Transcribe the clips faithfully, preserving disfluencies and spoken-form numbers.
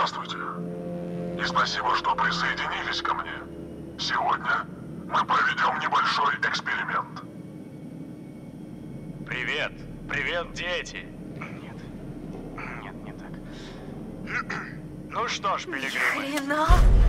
Здравствуйте. И спасибо, что присоединились ко мне. Сегодня мы проведем небольшой эксперимент. Привет. Привет, дети. Нет. Нет, не так. Ну что ж, пилигримы. Хрена.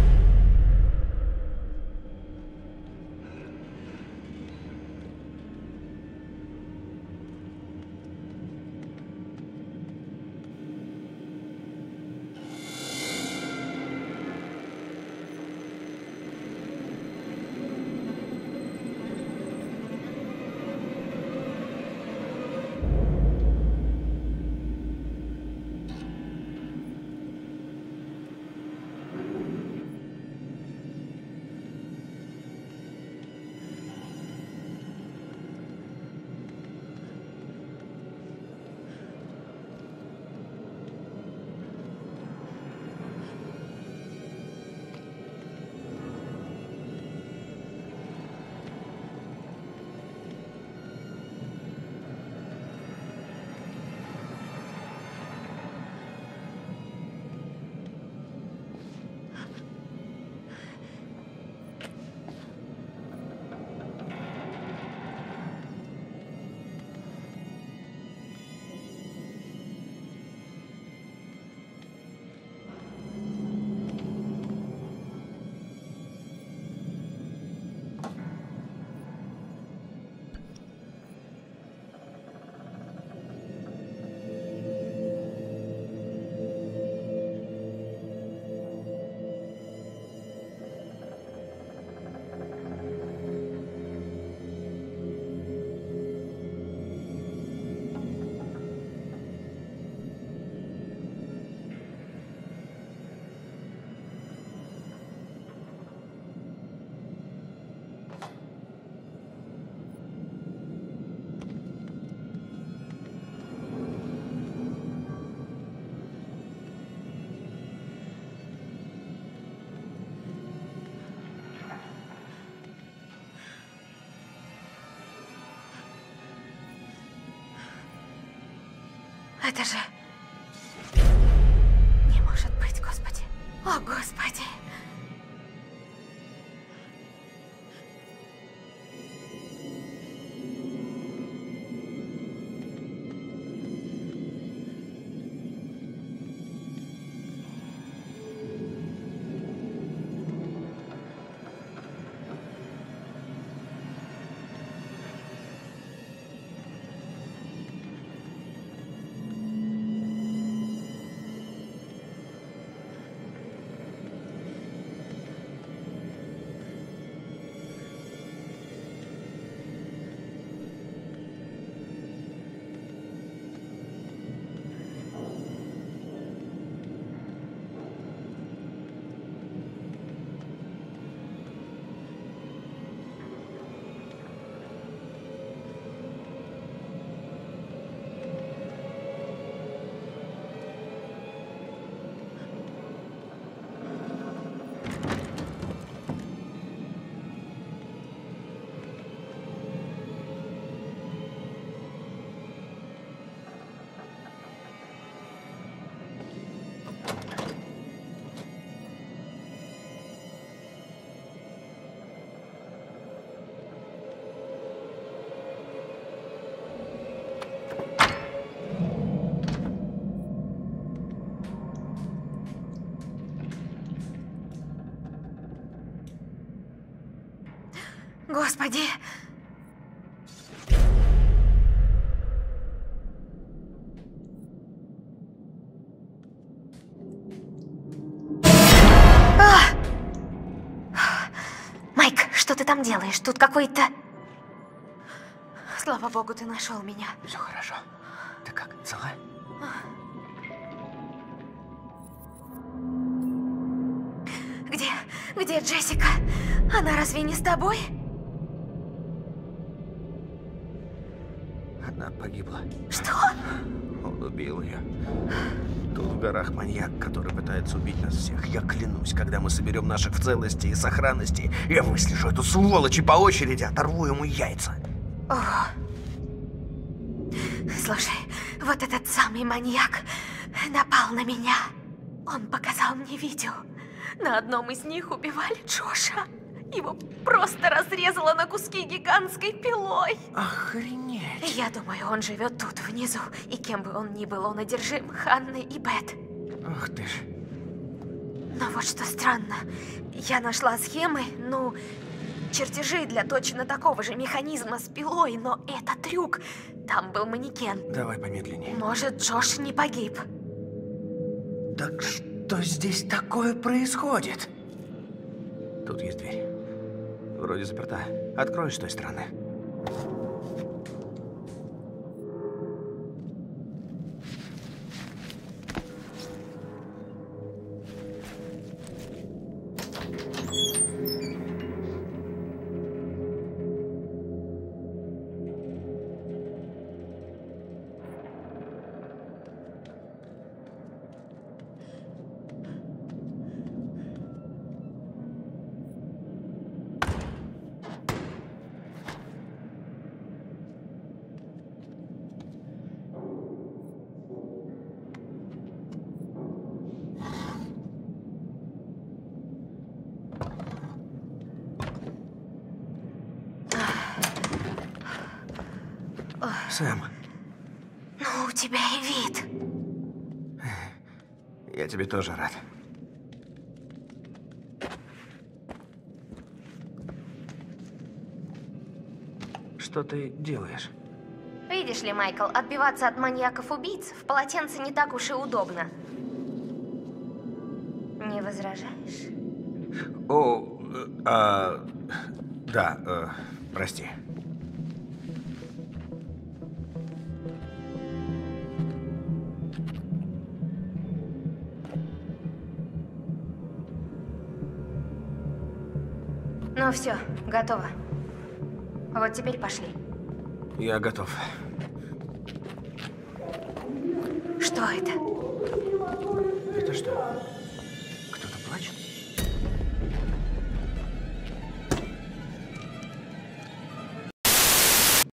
Это же... Не может быть, Господи. О, Господи. Господи! А! Майк, что ты там делаешь? Тут какой-то... Слава богу, ты нашел меня. Все хорошо. Ты как, цела? Где? Где Джессика? Она разве не с тобой? Она погибла. Что? Он убил ее. Тут в горах маньяк, который пытается убить нас всех. Я клянусь, когда мы соберем наших в целости и сохранности, я выслежу эту сволочь и по очереди оторву ему яйца. О. Слушай, вот этот самый маньяк напал на меня. Он показал мне видео. На одном из них убивали Джоша. Его просто разрезало на куски гигантской пилой. Охренеть. Я думаю, он живет тут, внизу. И кем бы он ни был, он одержим Ханной и Бет. Ах ты ж. Но вот что странно. Я нашла схемы, ну, чертежи для точно такого же механизма с пилой, но это трюк. Там был манекен. Давай помедленнее. Может, Джош не погиб. Так что здесь такое происходит? Тут есть дверь. Вроде заперта. Открой с той стороны. Сэм. Ну, у тебя и вид. Я тебе тоже рад. Что ты делаешь? Видишь ли, Майкл, отбиваться от маньяков-убийц в полотенце не так уж и удобно. Не возражаешь? О, э, а, да, э, прости. Ну все, готово. Вот теперь пошли. Я готов. Что это?